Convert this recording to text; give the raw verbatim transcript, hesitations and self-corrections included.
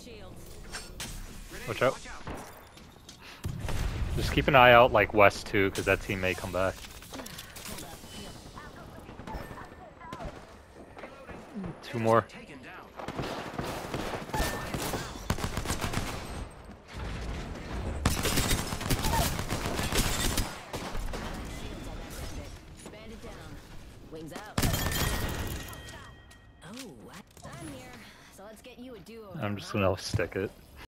Watch out. Just keep an eye out like west too, because that team may come back. Two more. Wings out. Oh, I'm here. So let's get you a duo. I'm just gonna stick it.